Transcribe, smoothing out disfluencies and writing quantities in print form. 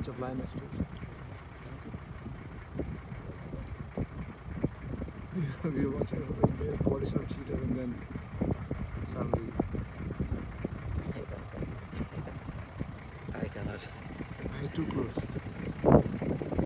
bunch of lioness too. We were watching a male body shot cheetah and then suddenly I cannot. too close.